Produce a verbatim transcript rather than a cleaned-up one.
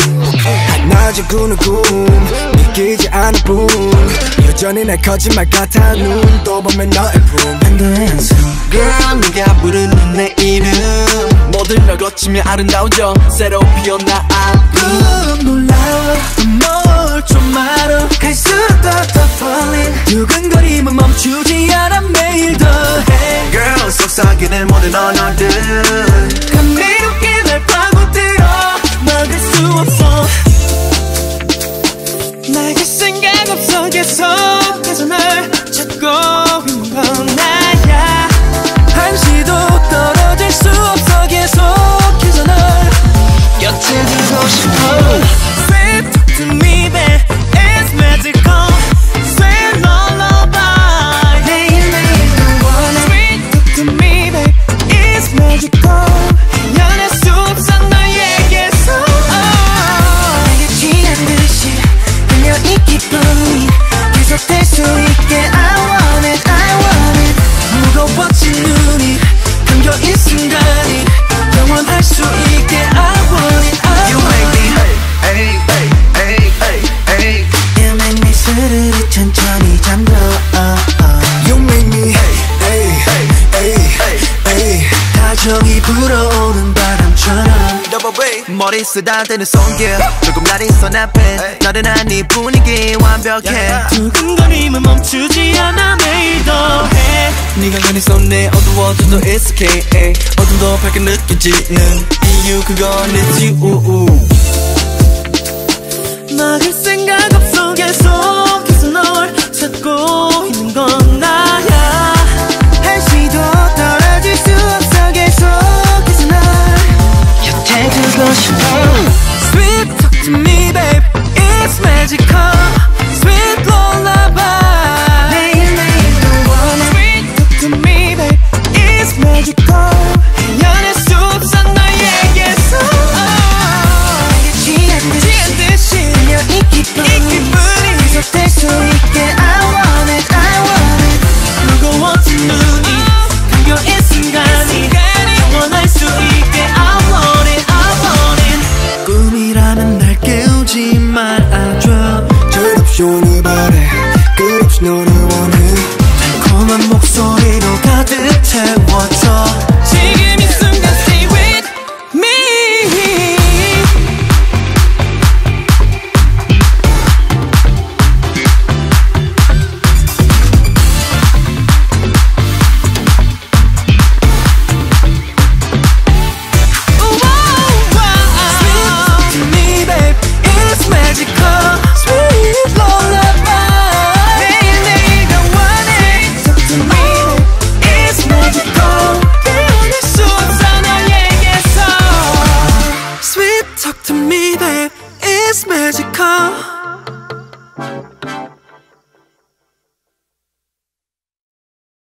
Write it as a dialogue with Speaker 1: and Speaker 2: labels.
Speaker 1: 한낮에 꾸는 꿈 믿기지 않을 뿐 여전히 날 거짓말 같아 눈도 보면 너의 품
Speaker 2: 한도의 한숨 Girl 네가 부르는 내 이름 모든 걸 거치며 아름다워져 새로 피어나 I'm
Speaker 1: 놀라워 뭘 좀 알아
Speaker 2: 갈수록 더 falling
Speaker 1: 두근거림은 멈추지 않아 매일 더해
Speaker 2: Girl 속삭이는 모든 언어들
Speaker 1: 감미롭게 날 파고들어 막을 수 없어 나갈 생각 없어 계속해서 날 찾고 있는 건 나야 한시도 떨어질 수 없어 계속해서 널 곁에 두고 싶어 Sweet talk to me babe It's magical Sweet lullaby 매일 매일 널 원해 Sweet talk to me babe It's magical 연애 숲속 너에게서 내게 취한 듯이 그녀 이 기분이 계속될 수 있게 I want it I want it 무거워진 눈이 감겨 이 순간이 영원할 수 있게 I want it I
Speaker 2: You make me hey hey hey hey hey
Speaker 1: You make me 스르르 천천히 잠들어 You make me hey hey hey hey hey 다정히 불어오는 바람처럼
Speaker 2: 머리 쓰다대는 손길 조금 날 있어 내 앞에 나른한 네 분위기 완벽해
Speaker 1: 두근거림은 멈추지 않아 매일 더해
Speaker 2: 네가 가니 손에 어두워져도 it's okay 어둠도 밝게 느껴지는 이유 그건 it's you
Speaker 1: 막을 생각 없어 계속해서 널 찾고 있는 건 나야 한시도 떨어질 수 없어 계속해서 널 곁에 두고 싶어 Sweet talk to me babe It's magical Sweet lullaby 매일 매일 널 원해 Sweet talk to me babe It's magical 연애 숲속 너에게서 내게 취한 듯이 그녀 이 기분이 계속될 수 있게 I want it I want it 무거워진 눈이 감겨 이 순간이 영원할 수 있게 I want it I want it 꿈이라면 날 깨우지 말아줘 끝없이 오늘 바래 끝없이 너를 원해 달콤한 목소리로 가득 채워줘 지금 이 순간 stay with me Talk to me, babe. It's magical.